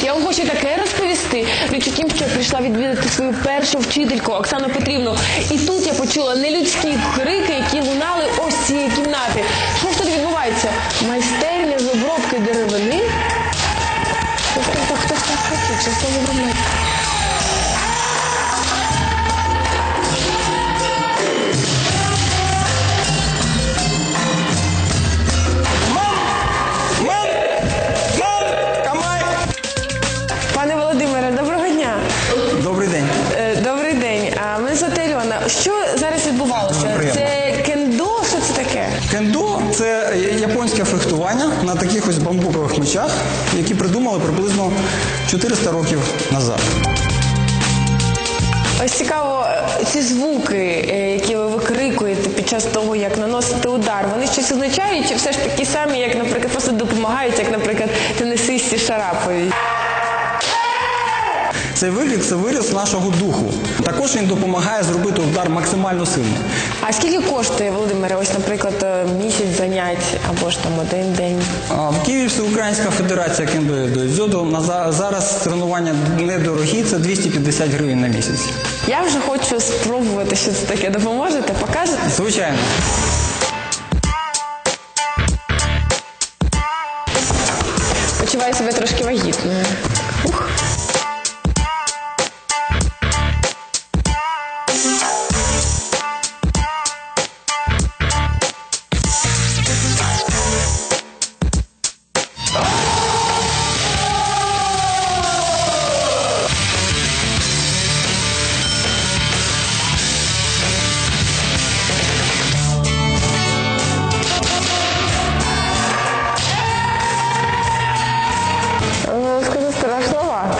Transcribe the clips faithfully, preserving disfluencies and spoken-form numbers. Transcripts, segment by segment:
я вам хочу таке розповісти. Річ у тім, що я прийшла відвідати свою першу вчительку Оксану Петрівну. І тут я почула нелюдські крики, які лунали ось з цієї кімнати. Що ж тут відбувається? Майстерня з обробки деревини? Хтось так, хтось так хоче, чи що ви робите? Пане Володимире, доброго дня. Добрий день. Е, Добрий день. А мене звати Альона. Що зараз відбувалося? Це кендо? Що це таке? Кендо – це японське фехтування на таких ось бамбукових мечах, які придумали приблизно чотириста років назад. Ось цікаво, ці звуки, е, які ви викрикуєте під час того, як наносите удар, вони щось означають, чи все ж такі самі, як, наприклад, просто допомагають, як, наприклад, тенісисті Шараповій? Цей виклик – це вираз нашого духу. Також він допомагає зробити удар максимально сильним. А скільки коштує, Володимире, ось, наприклад, місяць занять або ж там один день? А в Києві Всеукраїнська федерація кендо і дзюдо. На за- зараз тренування недорогі – це двісті п'ятдесят гривень на місяць. Я вже хочу спробувати, що це таке. Допоможете? Покажете? Звичайно. Почуваю себе трошки вагітною. Ух. Ну, скажу, страшновато.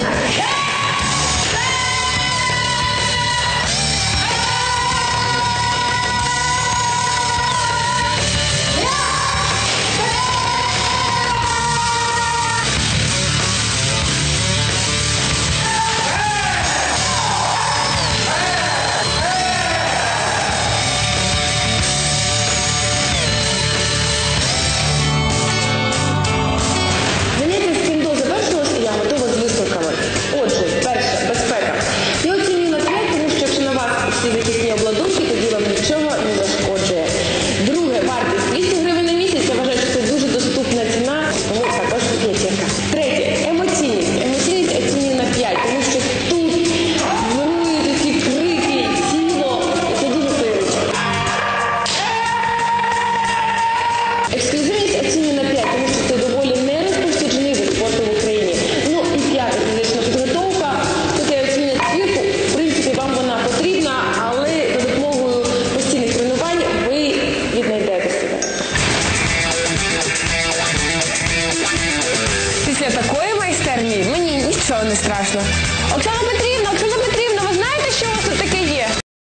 Заняття з кендо завершилося, я готова з висновками. Отже, перше, безпека. Я оцінюю на п'ять, тому що якщо на вас всі захисні обладунки, тоді вам нічого не зашкоджує. Друге, вартість двісті гривень на місяць. Я вважаю, що це дуже доступна ціна, тому також п'ятірка. Третє, емоційність. Емоційність оцінюю на п'ять, тому що тут вирують ці крики, тіло, це дуже сильно. Ексклюзивність оцінюю на п'ять, тому що це доволі нерозповсюджений вид спорту в Україні. Ну і п'яте, фізична підготовка. Тут я оцінюю цвірку. В принципі, вам вона потрібна, але за допомогою постійних тренувань ви віднайдете себе. Після такої майстерні мені нічого не страшно. Оксана Петрівна, Оксана